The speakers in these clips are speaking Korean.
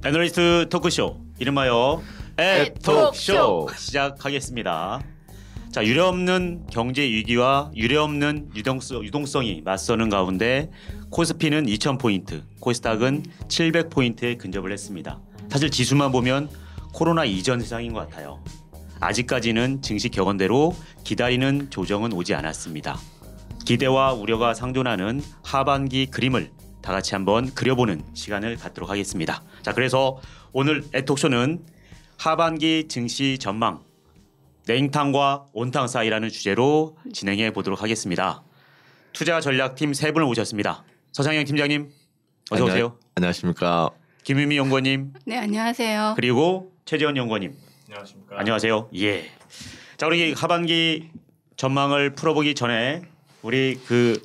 애널리스트 토크쇼 이름하여 애톡쇼 시작하겠습니다. 자, 유례없는 경제 위기와 유례없는 유동성이 맞서는 가운데 코스피는 2000포인트, 코스닥은 700포인트에 근접을 했습니다. 사실 지수만 보면 코로나 이전 세상인 것 같아요. 아직까지는 증시 격언대로 기다리는 조정은 오지 않았습니다. 기대와 우려가 상존하는 하반기 그림을 다 같이 한번 그려보는 시간을 갖도록 하겠습니다. 자, 그래서 오늘 애톡쇼는 하반기 증시 전망, 냉탕과 온탕 사이라는 주제로 진행해 보도록 하겠습니다. 투자 전략팀 세 분을 모셨습니다. 서상영 팀장님, 어서 오세요. 안녕하십니까. 김유미 연구원님. 네, 안녕하세요. 그리고 최재원 연구원님. 안녕하십니까. 안녕하세요. 예. 자, 우리 하반기 전망을 풀어보기 전에 우리 그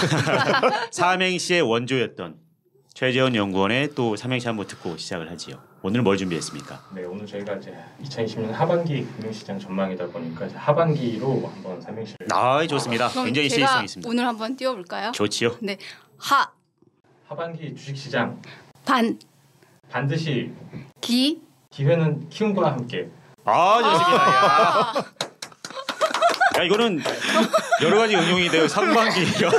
삼행시의 원조였던 최재원 연구원의 또 삼행시 한번 듣고 시작을 하지요. 오늘 뭘 준비했습니까? 네, 오늘 저희가 이제 2020년 하반기 금융시장 전망이다 보니까 이제 하반기로 한번 삼행시를. 좋습니다. 굉장히 시의성 있습니다. 오늘 한번 띄워볼까요? 좋지요. 네, 하반기 주식시장 반드시 기회는 키움과 함께. 좋습니다. 야, 이거는 여러 가지 응용이 돼요. 상반기도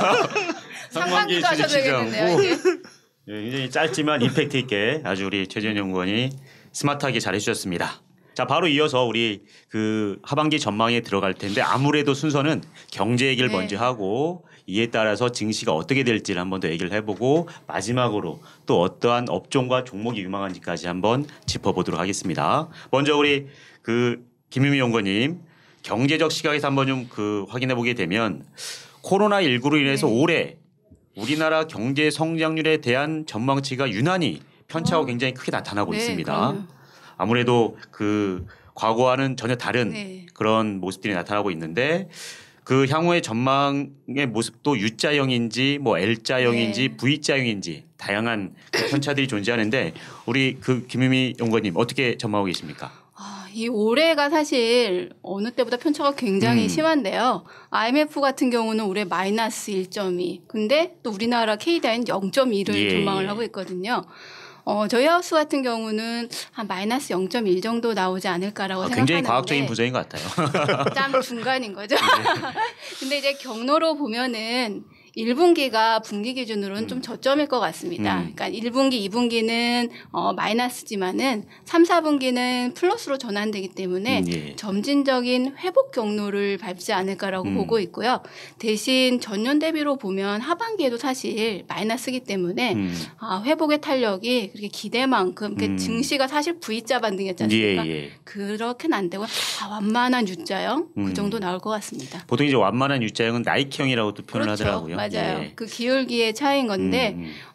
하셔도 되겠는데요. 굉장히 짧지만 임팩트 있게 아주 우리 최재현 연구원이 스마트하게 잘해주셨습니다. 자, 바로 이어서 우리 그 하반기 전망에 들어갈 텐데 아무래도 순서는 경제 얘기를 먼저 하고 이에 따라서 증시가 어떻게 될지를 한번 더 얘기를 해보고 마지막으로 또 어떠한 업종과 종목이 유망한지까지 한번 짚어보도록 하겠습니다. 먼저 우리 그 김유미 연구원님 경제적 시각에서 한번 좀 확인해 보게 되면 코로나19로 인해서 올해 우리나라 경제 성장률에 대한 전망치가 유난히 편차가 굉장히 크게 나타나고 있습니다. 그럼요. 아무래도 그 과거와는 전혀 다른 그런 모습들이 나타나고 있는데 그 향후의 전망의 모습도 U자형인지 뭐 L자형인지 V자형인지 다양한 그 편차들이 존재하는데 우리 그 김유미 연구원님 어떻게 전망하고 계십니까? 이 올해가 사실 어느 때보다 편차가 굉장히 심한데요. IMF 같은 경우는 올해 마이너스 1.2. 근데 또 우리나라 KDI는 0.1을 전망을 하고 있거든요. 저희 하우스 같은 경우는 한 마이너스 0.1 정도 나오지 않을까라고 생각하는데 굉장히 과학적인 부정인 것 같아요. 짬 중간인 거죠. 근데 이제 경로로 보면은 1분기가 분기 기준으로는 좀 저점일 것 같습니다. 그러니까 1분기, 2분기는 마이너스지만은 3, 4분기는 플러스로 전환되기 때문에 점진적인 회복 경로를 밟지 않을까라고 보고 있고요. 대신 전년 대비로 보면 하반기에도 사실 마이너스이기 때문에 회복의 탄력이 그렇게 기대만큼 증시가 사실 V자 반등이었지 않습니까? 그렇게는 안 되고 완만한 U자형 그 정도 나올 것 같습니다. 보통 이제 완만한 U자형은 나이키형이라고도 표현을 하더라고요. 맞아요. 그 기울기의 차이인 건데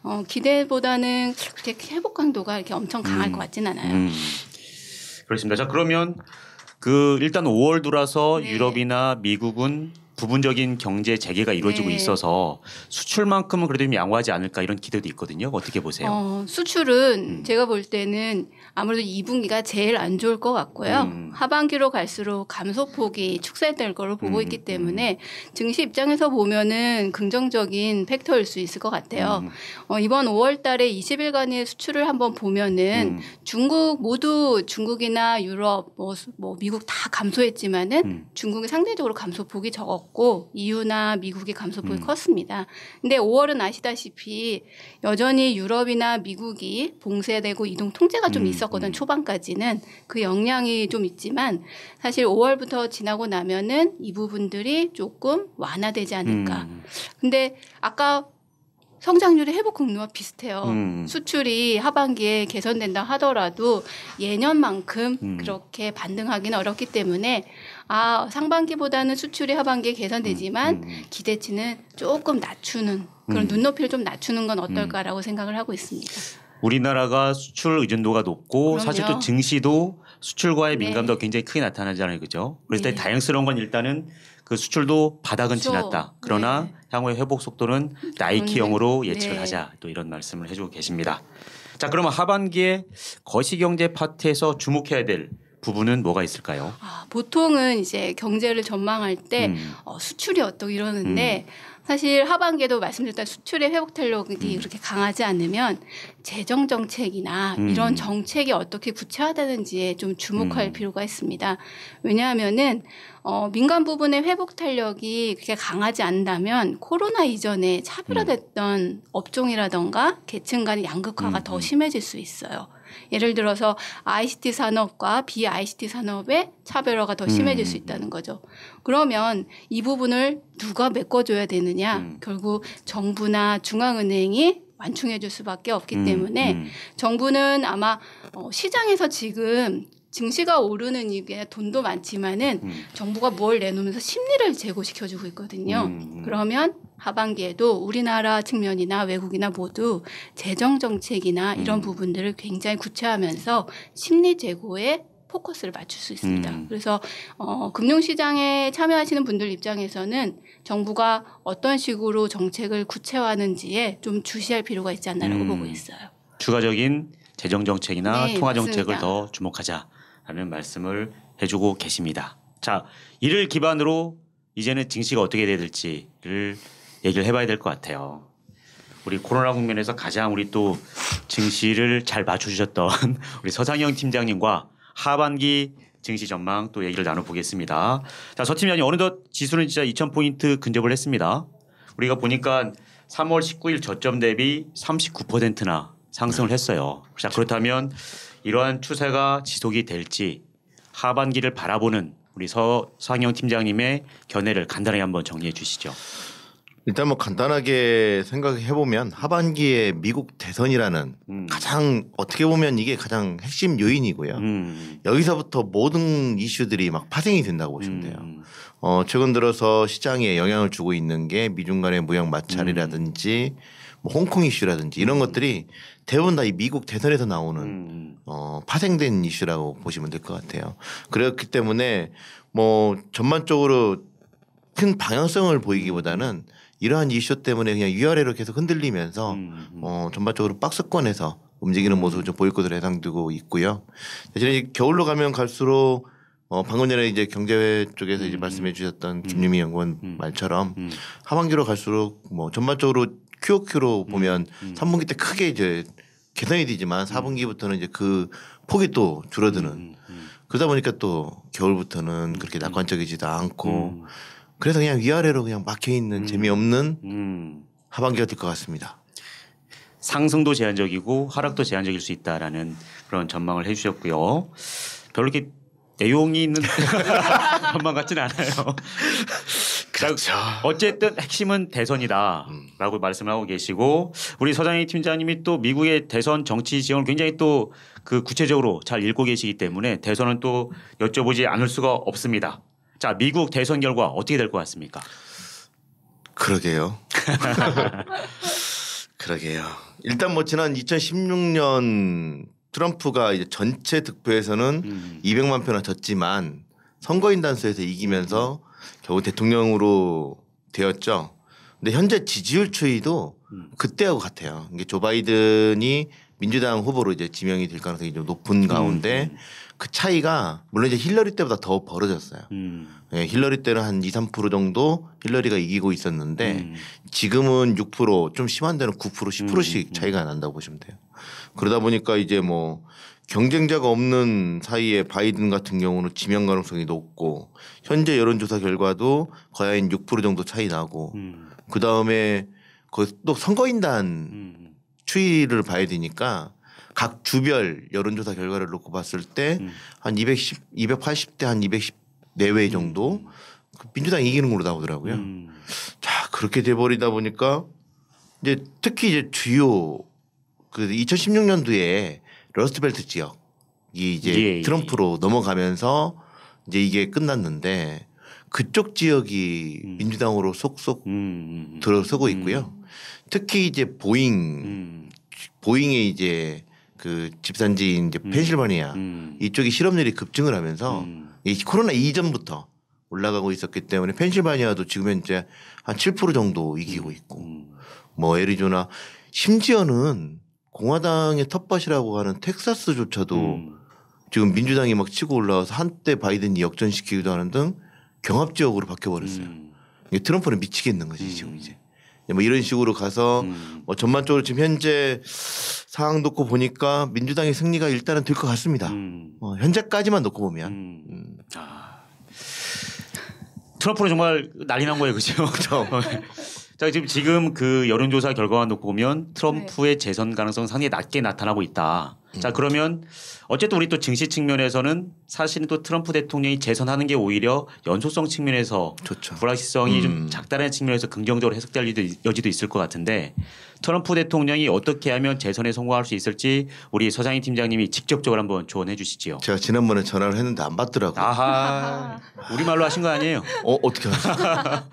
기대보다는 그렇게 회복 강도가 이렇게 엄청 강할 것 같진 않아요. 그렇습니다. 자, 그러면 일단 5월 들어서 유럽이나 미국은 부분적인 경제 재개가 이루어지고 있어서 수출만큼은 그래도 좀 양호하지 않을까 이런 기대도 있거든요. 어떻게 보세요? 수출은 제가 볼 때는 아무래도 2분기가 제일 안 좋을 것 같고요. 하반기로 갈수록 감소폭이 축소될 걸로 보고 있기 때문에 증시 입장에서 보면은 긍정적인 팩터일 수 있을 것 같아요. 이번 5월 달에 20일간의 수출을 한번 보면은 중국이나 유럽, 뭐 미국 다 감소했지만은 중국이 상대적으로 감소폭이 적었고 EU나 미국이 감소폭이 컸습니다. 근데 5월은 아시다시피 여전히 유럽이나 미국이 봉쇄되고 이동 통제가 좀 있었거든. 초반까지는 그 영향이 좀 있지만 사실 5월부터 지나고 나면은 이 부분들이 조금 완화되지 않을까. 근데 아까 성장률의 회복 경로와 비슷해요. 수출이 하반기에 개선된다 하더라도 예년만큼 그렇게 반등하기는 어렵기 때문에 상반기보다는 수출이 하반기에 개선되지만 기대치는 조금 낮추는 그런 눈높이를 좀 낮추는 건 어떨까라고 생각을 하고 있습니다. 우리나라가 수출 의존도가 높고 사실 또 증시도 수출과의 민감도가 굉장히 크게 나타나잖아요. 그죠? 그래서 다행스러운 건 일단은 그 수출도 바닥은 지났다. 그러나 향후의 회복 속도는 나이키형으로 예측을 하자. 또 이런 말씀을 해주고 계십니다. 자, 그러면 하반기에 거시경제 파트에서 주목해야 될 부분은 뭐가 있을까요? 보통은 이제 경제를 전망할 때 수출이 어떻고 이러는데 사실 하반기에도 말씀드렸던 수출의 회복 탄력이 그렇게 강하지 않으면 재정 정책이나 이런 정책이 어떻게 구체화되는지에 좀 주목할 필요가 있습니다. 왜냐하면은 민간 부분의 회복 탄력이 그렇게 강하지 않다면 코로나 이전에 차별화됐던 업종이라던가 계층 간의 양극화가 더 심해질 수 있어요. 예를 들어서 ICT 산업과 비ICT 산업의 차별화가 더 심해질 수 있다는 거죠. 그러면 이 부분을 누가 메꿔줘야 되느냐? 결국 정부나 중앙은행이 완충해 줄 수밖에 없기 때문에 정부는 아마 시장에서 지금 증시가 오르는 이게 돈도 많지만은 정부가 뭘 내놓으면서 심리를 제고시켜주고 있거든요. 그러면 하반기에도 우리나라 측면이나 외국이나 모두 재정 정책이나 이런 부분들을 굉장히 구체화하면서 심리 제고에 포커스를 맞출 수 있습니다. 그래서 금융시장에 참여하시는 분들 입장에서는 정부가 어떤 식으로 정책을 구체화하는지에 좀 주시할 필요가 있지 않나라고 보고 있어요. 추가적인 재정 정책이나 네, 통화 맞습니다. 정책을 더 주목하자라는 말씀을 해주고 계십니다. 자, 이를 기반으로 이제는 증시가 어떻게 돼야 될지를 얘기를 해봐야 될 것 같아요. 우리 코로나 국면에서 가장 우리 또 증시를 잘 맞춰주셨던 우리 서상영 팀장님과 하반기 증시 전망 또 얘기를 나눠보겠습니다. 자, 서 팀장님 어느덧 지수는 진짜 2,000포인트 근접을 했습니다. 우리가 보니까 3월 19일 저점 대비 39%나 상승을 했어요. 자, 그렇다면 이러한 추세가 지속이 될지 하반기를 바라보는 우리 서상영 팀장님의 견해를 간단하게 한번 정리해 주시죠. 일단 뭐 간단하게 생각해 보면 하반기에 미국 대선이라는 가장 어떻게 보면 이게 가장 핵심 요인이고요. 여기서부터 모든 이슈들이 막 파생이 된다고 보시면 돼요. 최근 들어서 시장에 영향을 주고 있는 게 미중 간의 무역 마찰이라든지 뭐 홍콩 이슈라든지 이런 것들이 대부분 다 이 미국 대선에서 나오는 파생된 이슈라고 보시면 될 것 같아요. 그렇기 때문에 뭐 전반적으로 큰 방향성을 보이기보다는 이러한 이슈 때문에 그냥 위아래로 계속 흔들리면서 전반적으로 박스권에서 움직이는 모습을 좀 보일 것으로 예상되고 있고요. 대신에 겨울로 가면 갈수록 방금 전에 이제 경제회 쪽에서 이제 말씀해 주셨던 김유미 연구원 말처럼 하반기로 갈수록 뭐 전반적으로 QOQ로 보면 3분기 때 크게 이제 개선이 되지만 4분기부터는 이제 그 폭이 또 줄어드는 그러다 보니까 또 겨울부터는 그렇게 낙관적이지도 않고 그래서 그냥 위아래로 그냥 막혀 있는 재미없는 하반기가 될 것 같습니다. 상승도 제한적이고 하락도 제한적일 수 있다라는 그런 전망을 해주셨고요. 별로 이렇게 내용이 있는 전망 같지는 않아요. 그렇죠. 어쨌든 핵심은 대선이다라고 말씀을 하고 계시고 우리 서장희 팀장님이 또 미국의 대선 정치 지형을 굉장히 또 그 구체적으로 잘 읽고 계시기 때문에 대선은 또 여쭤보지 않을 수가 없습니다. 자, 미국 대선 결과 어떻게 될 것 같습니까? 그러게요. 그러게요. 일단 뭐 지난 2016년 트럼프가 이제 전체 득표에서는 200만 표나 졌지만 선거인 단수에서 이기면서 결국 대통령으로 되었죠. 근데 현재 지지율 추이도 그때하고 같아요. 이게 조 바이든이 민주당 후보로 이제 지명이 될 가능성이 좀 높은 가운데 그 차이가 물론 이제 힐러리 때보다 더 벌어졌어요. 네, 힐러리 때는 한 2, 3% 정도 힐러리가 이기고 있었는데 지금은 6%, 좀 심한 데는 9%, 10%씩 차이가 난다고 보시면 돼요. 그러다 보니까 이제 뭐 경쟁자가 없는 사이에 바이든 같은 경우는 지명 가능성이 높고 현재 여론조사 결과도 거의 한 6% 정도 차이 나고 그 다음에 또 선거인단 추이를 봐야 되니까 각 주별 여론조사 결과를 놓고 봤을 때 한 280대 한 210 내외 정도 민주당이 이기는 걸로 나오더라고요. 자, 그렇게 돼버리다 보니까 이제 특히 이제 주요 그 2016년도에 러스트벨트 지역이 이제 트럼프로 넘어가면서 이제 이게 끝났는데 그쪽 지역이 민주당으로 속속 들어서고 있고요. 특히 이제 보잉의 이제 그 집산지인 이제 펜실바니아 이쪽이 실업률이 급증을 하면서 이 코로나 이전부터 올라가고 있었기 때문에 펜실바니아도 지금 현재 한 7% 정도 이기고 있고 뭐 애리조나 심지어는 공화당의 텃밭이라고 하는 텍사스조차도 지금 민주당이 막 치고 올라와서 한때 바이든이 역전시키기도 하는 등 경합 지역으로 바뀌어버렸어요. 트럼프는 미치겠는 거지 지금 이제. 뭐 이런 식으로 가서 뭐 전반적으로 지금 현재 상황 놓고 보니까 민주당의 승리가 일단은 될 것 같습니다. 현재까지만 놓고 보면. 트럼프는 정말 난리 난 거예요, 그죠? 자, 지금 그 여론조사 결과만 놓고 보면 트럼프의 재선 가능성 상당히 낮게 나타나고 있다. 자, 그러면 어쨌든 우리 또 증시 측면에서는 사실은 또 트럼프 대통령이 재선하는 게 오히려 연소성 측면에서 좋죠. 불확실성이 좀 작다는 측면에서 긍정적으로 해석될 여지도 있을 것 같은데 트럼프 대통령이 어떻게 하면 재선에 성공할 수 있을지 우리 서장희 팀장님이 직접적으로 한번 조언해 주시지요. 제가 지난번에 전화를 했는데 안 받더라고요. 아하, 우리말로 하신 거 아니에요? 어떻게 하셨어요?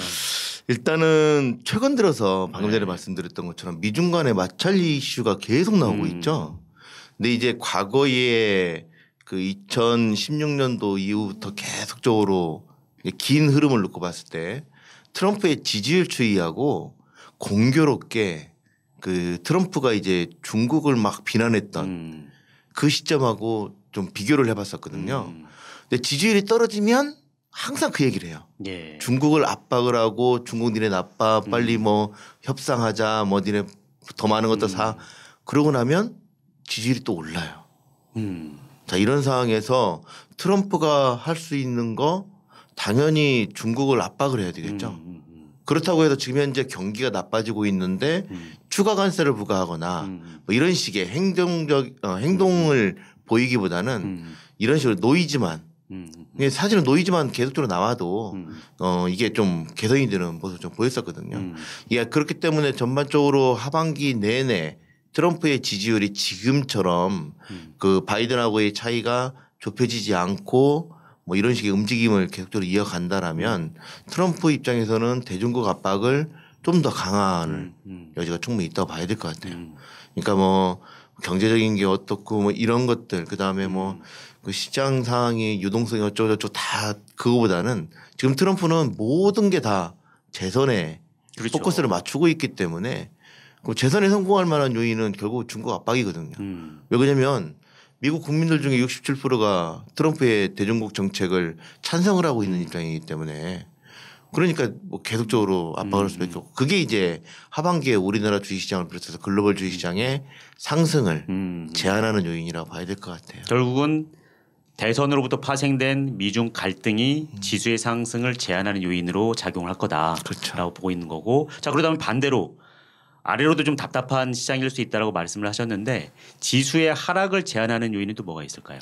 일단은 최근 들어서 방금 전에 말씀드렸던 것처럼 미중 간의 마찰리 이슈가 계속 나오고 있죠. 근데 이제 과거에 그 2016년도 이후부터 계속적으로 긴 흐름을 놓고 봤을 때 트럼프의 지지율 추이하고 공교롭게 그 트럼프가 이제 중국을 막 비난했던 그 시점하고 좀 비교를 해봤었거든요. 근데 지지율이 떨어지면 항상 그 얘기를 해요. 예. 중국을 압박을 하고 중국 니네 나빠 빨리 뭐 협상하자 뭐 니네 더 많은 것도 사 그러고 나면 지지율이 또 올라요. 자 이런 상황에서 트럼프가 할 수 있는 거 당연히 중국을 압박을 해야 되겠죠. 그렇다고 해서 지금 현재 경기가 나빠지고 있는데 추가 관세를 부과하거나 뭐 이런 식의 행동을 보이기보다는 이런 식으로 노이즈만 사실은 노이즈만 계속적으로 나와도 이게 좀 개선이 되는 모습을 좀 보였었거든요. 예, 그렇기 때문에 전반적으로 하반기 내내 트럼프의 지지율이 지금처럼 그 바이든하고의 차이가 좁혀지지 않고 뭐 이런 식의 움직임을 계속적으로 이어간다라면 트럼프 입장에서는 대중국 압박을 좀 더 강화하는 여지가 충분히 있다고 봐야 될 것 같아요. 그러니까 뭐 경제적인 게 어떻고 뭐 이런 것들 그다음에 뭐 그 시장 상황이 유동성이 어쩌고저쩌고 다 그거보다는 지금 트럼프는 모든 게 다 재선에 그렇죠. 포커스를 맞추고 있기 때문에 그 재선에 성공할 만한 요인은 결국 중국 압박이거든요. 왜 그러냐면 미국 국민들 중에 67%가 트럼프의 대중국 정책을 찬성을 하고 있는 입장이기 때문에 그러니까 뭐 계속적으로 압박을 할 수밖에 없고 그게 이제 하반기에 우리나라 주식시장을 비롯해서 글로벌 주식시장의 상승을 제한하는 요인이라고 봐야 될 것 같아요. 결국은 대선으로부터 파생된 미중 갈등이 지수의 상승을 제한하는 요인으로 작용할 거다라고 그렇죠. 보고 있는 거고 자 그러다면 반대로 아래로도 좀 답답한 시장일 수 있다라고 말씀을 하셨는데 지수의 하락을 제한하는 요인은 또 뭐가 있을까요?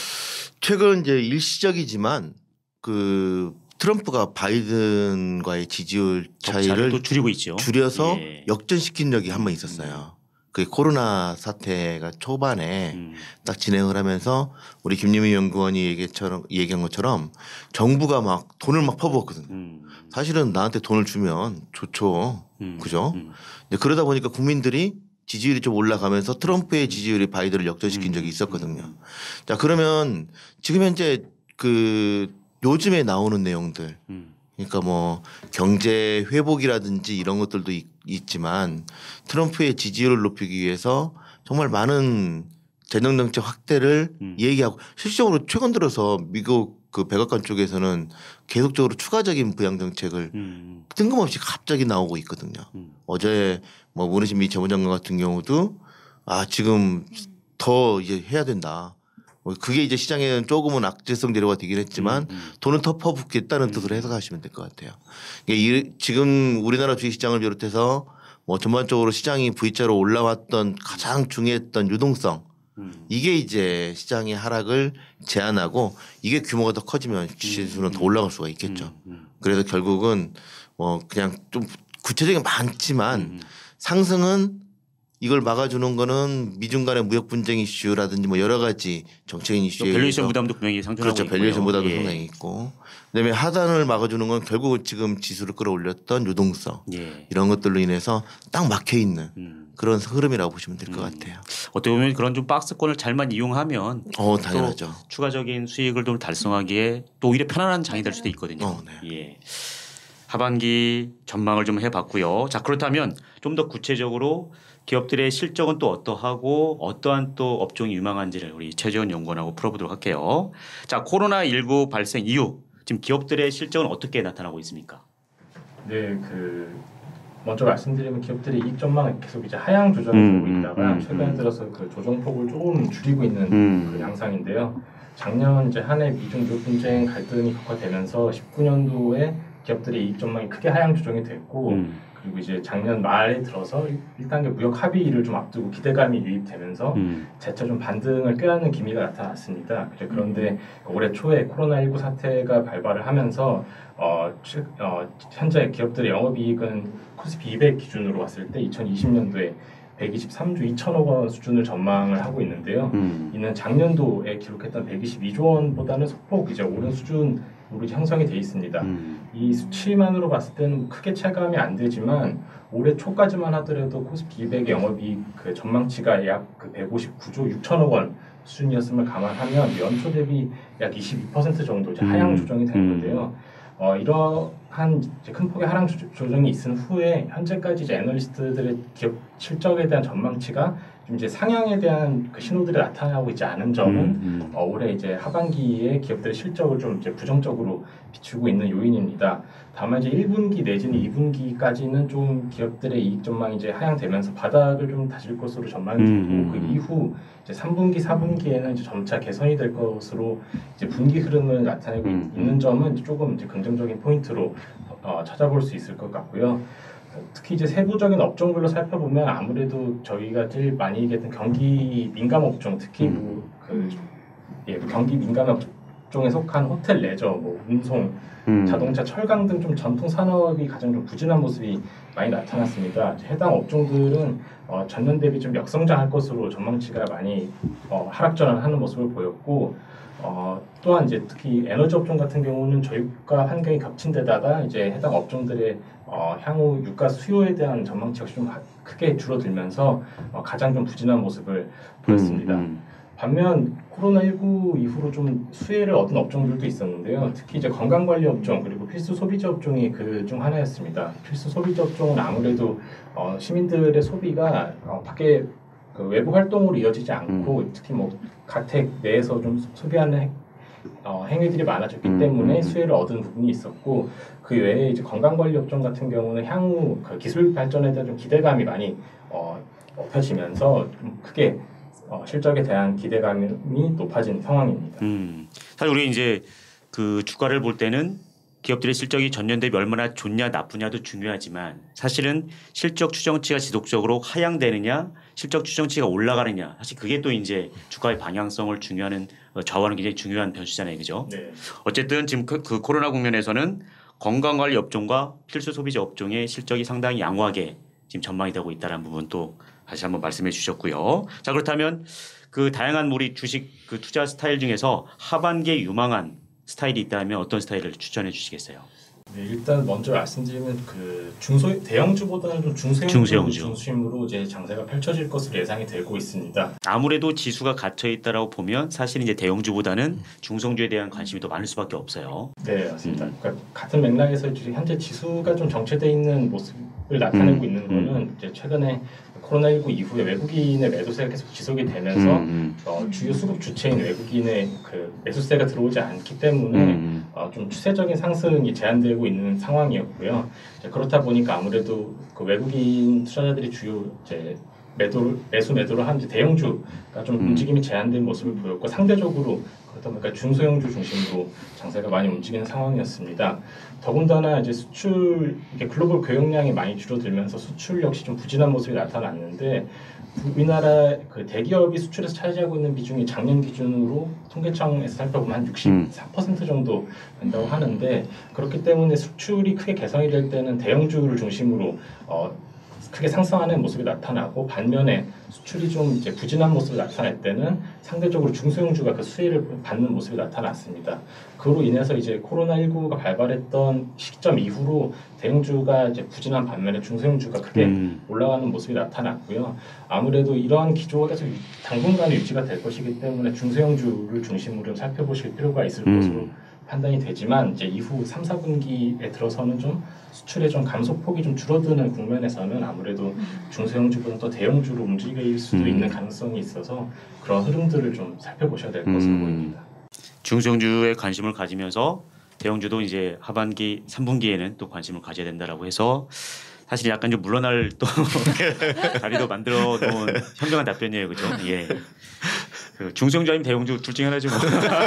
최근 이제 일시적이지만 그 트럼프가 바이든과의 지지율 차이를 또 줄이고 있죠. 줄여서 예. 역전시킨 적이 한 번 있었어요. 그게 코로나 사태가 초반에 딱 진행을 하면서 우리 김유미 연구원이 얘기한 것처럼 정부가 막 돈을 막 퍼부었거든요. 사실은 나한테 돈을 주면 좋죠. 그죠? 근데 그러다 보니까 국민들이 지지율이 좀 올라가면서 트럼프의 지지율이 바이든을 역전시킨 적이 있었거든요. 자, 그러면 지금 현재 그 요즘에 나오는 내용들 그러니까 뭐 경제 회복이라든지 이런 것들도 있지만 트럼프의 지지율을 높이기 위해서 정말 많은 재정 정책 확대를 얘기하고 실질적으로 최근 들어서 미국 그 백악관 쪽에서는 계속적으로 추가적인 부양 정책을 뜬금없이 갑자기 나오고 있거든요. 어제 뭐 문희신 미 재무장관 같은 경우도 지금 더 이제 해야 된다. 그게 이제 시장에는 조금은 악재성 재료가 되긴 했지만 돈은 더 퍼붓겠다는 뜻으로 해석하시면 될 것 같아요. 지금 우리나라 주식시장을 비롯해서 뭐 전반적으로 시장이 V자로 올라왔던 가장 중요했던 유동성 이게 이제 시장의 하락을 제한하고 이게 규모가 더 커지면 지수는 더 올라갈 수가 있겠죠. 그래서 결국은 뭐 그냥 좀 구체적인 많지만 상승은 이걸 막아주는 거는 미중 간의 무역 분쟁 이슈라든지 뭐 여러 가지 정책인 이슈에 밸류에이션 부담도 분명히 상존하고 그렇죠. 있고요. 밸류에이션 부담도 예. 상당히 있고 그다음에 하단을 막아주는 건 결국은 지금 지수를 끌어올렸던 유동성 예. 이런 것들로 인해서 딱 막혀 있는 그런 흐름이라고 보시면 될 것 같아요. 어떻게 보면 그런 좀 박스권을 잘만 이용하면 당연하죠. 또 추가적인 수익을 좀 달성하기에 또 오히려 편안한 장이 될 수도 있거든요. 네. 예. 하반기 전망을 좀 해봤고요. 자 그렇다면 좀 더 구체적으로 기업들의 실적은 또 어떠하고 어떠한 또 업종이 유망한지를 우리 최재원 연구원하고 풀어보도록 할게요. 자 코로나19 발생 이후 지금 기업들의 실적은 어떻게 나타나고 있습니까? 네, 먼저 말씀드리면 기업들의 이익 전망은 계속 이제 하향 조정이 되고 있다가 최근에 들어서 그 조정폭을 조금 줄이고 있는 그 양상인데요. 작년 이제 한 해 미중 무역 분쟁 갈등이 격화되면서 19년도에 기업들의 이익 전망이 크게 하향 조정이 됐고 그리고 이제 작년 말에 들어서 1단계 무역 합의를 좀 앞두고 기대감이 유입되면서 재차 좀 반등을 꾀하는 기미가 나타났습니다. 그런데 올해 초에 코로나19 사태가 발발을 하면서 현재 기업들의 영업이익은 코스피 200 기준으로 봤을 때 2020년도에 123조 2천억 원 수준을 전망을 하고 있는데요. 이는 작년도에 기록했던 122조 원보다는 소폭 이제 오른 수준으로 형성이 돼 있습니다. 이 수치만으로 봤을 때는 크게 체감이 안 되지만 올해 초까지만 하더라도 코스피 200의 영업이익 그 전망치가 약 159조 6천억 원 수준이었음을 감안하면 연초 대비 약 22% 정도 이제 하향 조정이 된 건데요. 이러한 이제 큰 폭의 하향 조정이 있은 후에 현재까지 이제 애널리스트들의 기업 실적에 대한 전망치가 좀 이제 상향에 대한 그 신호들이 나타나고 있지 않은 점은 올해 이제 하반기에 기업들의 실적을 좀 이제 부정적으로 비추고 있는 요인입니다. 다만 이제 1분기 내지는 2분기까지는 좀 기업들의 이익 전망이 이제 하향되면서 바닥을 좀 다질 것으로 전망이 되고 그 이후 이제 3분기, 4분기에는 이제 점차 개선이 될 것으로 이제 분기 흐름을 나타내고 있는 점은 조금 이제 긍정적인 포인트로 찾아볼 수 있을 것 같고요. 특히 이제 세부적인 업종별로 살펴보면 아무래도 저희가 제일 많이 얘기했던 경기 민감 업종, 특히 경기 민감 업종에 속한 호텔, 레저, 운송, 자동차, 철강 등 좀 전통 산업이 가장 좀 부진한 모습이 많이 나타났습니다. 해당 업종들은 전년 대비 좀 역성장할 것으로 전망치가 많이 하락 전환하는 모습을 보였고. 또한 이제 특히 에너지 업종 같은 경우는 저유가 환경이 겹친 데다가 이제 해당 업종들의 향후 유가 수요에 대한 전망치가 좀 크게 줄어들면서 가장 좀 부진한 모습을 보였습니다. 반면 코로나19 이후로 좀 수혜를 얻은 업종들도 있었는데요. 특히 이제 건강관리 업종 그리고 필수 소비자 업종이 그 중 하나였습니다. 필수 소비자 업종은 아무래도 시민들의 소비가 밖에 그 외부 활동으로 이어지지 않고 특히 뭐 가택 내에서 좀 소비하는 행위들이 많아졌기 때문에 수혜를 얻은 부분이 있었고 그 외에 이제 건강관리 업종 같은 경우는 향후 그 기술 발전에 대한 좀 기대감이 많이 높아지면서 좀 크게 실적에 대한 기대감이 높아진 상황입니다. 사실 우리 이제 그 주가를 볼 때는 기업들의 실적이 전년 대비 얼마나 좋냐 나쁘냐도 중요하지만 사실은 실적 추정치가 지속적으로 하향되느냐 실적 추정치가 올라가느냐 사실 그게 또 이제 주가의 방향성을 좌우하는 굉장히 중요한 변수잖아요. 그죠? 네. 어쨌든 지금 그 코로나 국면에서는 건강관리 업종과 필수 소비자 업종의 실적이 상당히 양호하게 지금 전망이 되고 있다는 부분 또 다시 한번 말씀해 주셨고요. 자, 그렇다면 그 다양한 우리 주식 그 투자 스타일 중에서 하반기에 유망한 스타일이 있다면 어떤 스타일을 추천해 주시겠어요? 네, 일단 먼저 말씀드리면 그 대형주보다는 좀 중소형주 중심으로 이제 장세가 펼쳐질 것으로 예상이 되고 있습니다. 아무래도 지수가 갇혀 있다라고 보면 사실 이제 대형주보다는 중소형주에 대한 관심이 더 많을 수밖에 없어요. 네, 맞습니다. 그러니까 같은 맥락에서 현재 지수가 좀 정체돼 있는 모습을 나타내고 있는 거는 이제 최근에 코로나19 이후에 외국인의 매도세가 계속 지속이 되면서 주요 수급 주체인 외국인의 그 매수세가 들어오지 않기 때문에 좀 추세적인 상승이 제한되고 있는 상황이었고요. 그렇다 보니까 아무래도 그 외국인 투자자들이 주요 이제 매도를 한 대형주가 좀 움직임이 제한된 모습을 보였고 상대적으로 그렇다 보니까 중소형주 중심으로 장세가 많이 움직이는 상황이었습니다. 더군다나 이제 수출 글로벌 교역량이 많이 줄어들면서 수출 역시 좀 부진한 모습이 나타났는데 우리나라 그 대기업이 수출에서 차지하고 있는 비중이 작년 기준으로 통계청에서 살펴보면 한 64% 정도 된다고 하는데 그렇기 때문에 수출이 크게 개선이 될 때는 대형주를 중심으로 크게 상승하는 모습이 나타나고 반면에 수출이 좀 이제 부진한 모습을 나타낼 때는 상대적으로 중소형주가 그 수혜를 받는 모습이 나타났습니다. 그로 인해서 이제 코로나19가 발발했던 시점 이후로 대형주가 이제 부진한 반면에 중소형주가 크게 올라가는 모습이 나타났고요. 아무래도 이러한 기조가 계속 당분간은 유지가 될 것이기 때문에 중소형주를 중심으로 살펴보실 필요가 있을 것으로 판단이 되지만 이제 이후 3, 4분기에 들어서는 좀 수출의 좀 감소폭이 좀 줄어드는 국면에서는 아무래도 중소형주보다 더 대형주로 움직일 수도 있는 가능성이 있어서 그런 흐름들을 좀 살펴보셔야 될 것으로 보입니다. 중소형주에 관심을 가지면서 대형주도 이제 하반기 3분기에는 또 관심을 가져야 된다라고 해서 사실 약간 좀 물러날 또 자리도 만들어 놓은 현명한 답변이에요, 그렇죠? 예. 그 중소형주 아니면 대형주 둘 중에 하나죠. 뭐.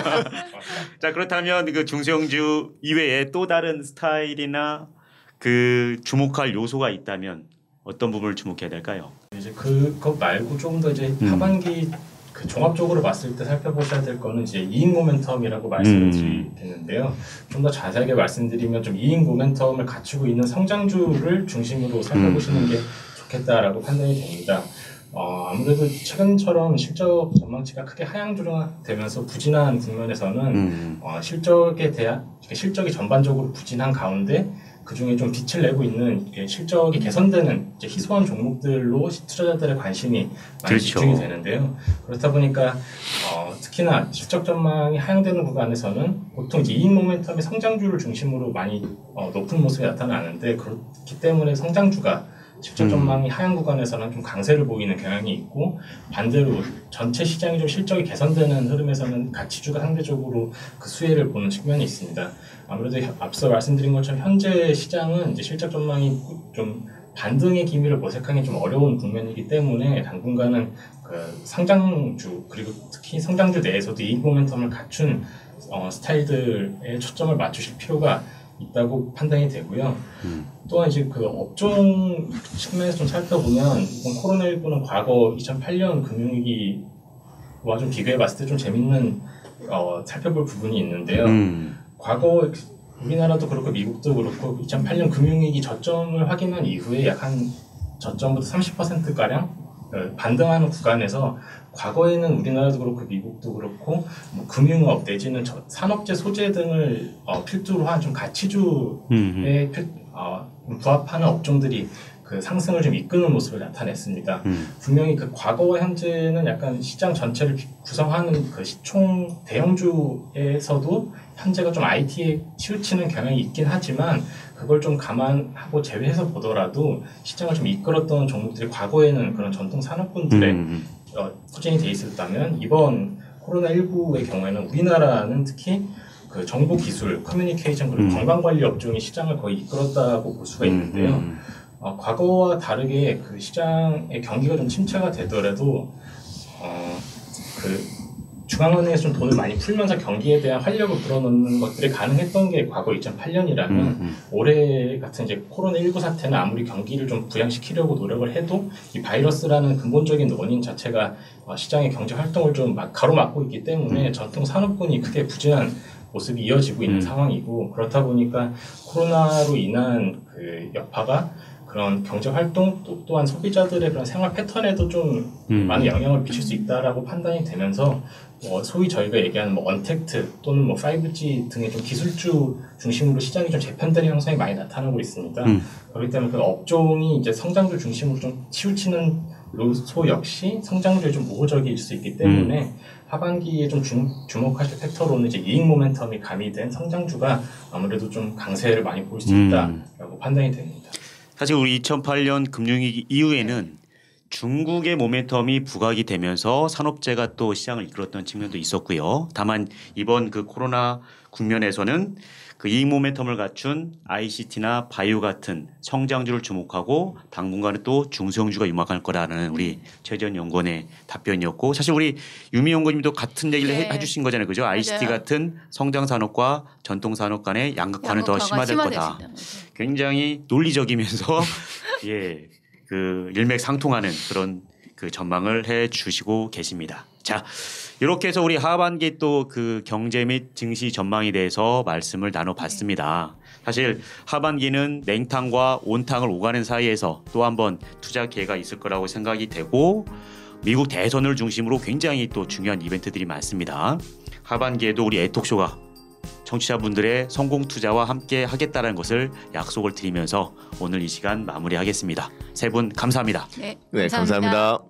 자 그렇다면 그 중소형주 이외에 또 다른 스타일이나 그 주목할 요소가 있다면 어떤 부분을 주목해야 될까요? 이제 그것 말고 조금 더 이제 하반기 그 종합적으로 봤을 때 살펴보셔야 될 거는 이제 이익 모멘텀이라고 말씀을 드리는데요. 좀 더 자세하게 말씀드리면 좀 이익 모멘텀을 갖추고 있는 성장주를 중심으로 살펴보시는 게 좋겠다라고 판단이 됩니다. 아무래도 최근처럼 실적 전망치가 크게 하향조정되면서 부진한 국면에서는 실적에 대한 실적이 전반적으로 부진한 가운데 그 중에 좀 빛을 내고 있는 실적이 개선되는 이제 희소한 종목들로 투자자들의 관심이 많이 그렇죠. 집중이 되는데요. 그렇다 보니까 특히나 실적 전망이 하향되는 구간에서는 보통 이제 이익 모멘텀의 성장주를 중심으로 많이 높은 모습이 나타나는데 그렇기 때문에 성장주가 실적 전망이 하향 구간에서는 좀 강세를 보이는 경향이 있고 반대로 전체 시장이 좀 실적이 개선되는 흐름에서는 가치주가 상대적으로 그 수혜를 보는 측면이 있습니다. 아무래도 앞서 말씀드린 것처럼 현재 시장은 이제 실적 전망이 좀 반등의 기미를 모색하기 좀 어려운 국면이기 때문에 당분간은 그 상장주 그리고 특히 성장주 내에서도 이익 모멘텀을 갖춘 스타일들에 초점을 맞추실 필요가 있다고 판단이 되고요. 또한 이제 그 업종 측면에서 좀 살펴보면 이번 코로나19는 과거 2008년 금융위기와 좀 비교해봤을 때 좀 재밌는 살펴볼 부분이 있는데요. 과거 우리나라도 그렇고 미국도 그렇고 2008년 금융위기 저점을 확인한 이후에 약 한 저점부터 30%가량 반등하는 구간에서 과거에는 우리나라도 그렇고 미국도 그렇고 뭐 금융업 내지는 산업재 소재 등을 필두로 한 좀 가치주에 부합하는 업종들이 그 상승을 좀 이끄는 모습을 나타냈습니다. 분명히 그 과거와 현재는 약간 시장 전체를 구성하는 그 시총 대형주에서도 현재가 좀 IT에 치우치는 경향이 있긴 하지만 그걸 좀 감안하고 제외해서 보더라도 시장을 좀 이끌었던 종목들이 과거에는 그런 전통 산업군들에 포진이 돼 있었다면 이번 코로나19의 경우에는 우리나라는 특히 그 정보 기술, 커뮤니케이션 그리고 건강관리 업종이 시장을 거의 이끌었다고 볼 수가 있는데요. 과거와 다르게 그 시장의 경기가 좀 침체가 되더라도 그 중앙은행에서 좀 돈을 많이 풀면서 경기에 대한 활력을 불어넣는 것들이 가능했던 게 과거 2008년이라면 올해 같은 이제 코로나19 사태는 아무리 경기를 좀 부양시키려고 노력을 해도 이 바이러스라는 근본적인 원인 자체가 시장의 경제 활동을 좀 가로막고 있기 때문에 전통 산업군이 크게 부진한 모습이 이어지고 있는 상황이고 그렇다 보니까 코로나로 인한 그 여파가 그런 경제 활동 또한 소비자들의 그런 생활 패턴에도 좀 많은 영향을 미칠 수 있다라고 판단이 되면서 소위 저희가 얘기하는 뭐 언택트 또는 뭐 5G 등의 좀 기술주 중심으로 시장이 좀 재편되는 형상이 많이 나타나고 있습니다. 그렇기 때문에 그 업종이 이제 성장주 중심으로 좀 치우치는 요소 역시 성장주에 좀 우호적일 수 있기 때문에 하반기에 좀 주목하실 팩터로는 이제 이익 모멘텀이 가미된 성장주가 아무래도 좀 강세를 많이 보일 수 있다라고 판단이 됩니다. 사실 우리 2008년 금융위기 이후에는 중국의 모멘텀이 부각이 되면서 산업재가 또 시장을 이끌었던 측면도 있었고요. 다만 이번 그 코로나 국면에서는 그 이익 모멘텀을 갖춘 ICT나 바이오 같은 성장주를 주목하고 당분간은 또 중소형주가 유망할 거라는 우리 최재현 연구원의 답변이었고 사실 우리 유미 연구님도 같은 얘기를 해주신 거잖아요. 그죠? 맞아요. ICT 같은 성장 산업과 전통 산업 간의 양극화는 더 심화될 거다. 굉장히 논리적이면서 예, 그 일맥상통하는 그런 그 전망을 해 주시고 계십니다. 자, 이렇게 해서 우리 하반기 또 그 경제 및 증시 전망에 대해서 말씀을 나눠봤습니다. 사실 하반기는 냉탕과 온탕을 오가는 사이에서 또 한번 투자 기회가 있을 거라고 생각이 되고 미국 대선을 중심으로 굉장히 또 중요한 이벤트들이 많습니다. 하반기에도 우리 애톡쇼가 청취자분들의 성공 투자와 함께 하겠다는 것을 약속을 드리면서 오늘 이 시간 마무리하겠습니다. 세 분 감사합니다. 네, 감사합니다.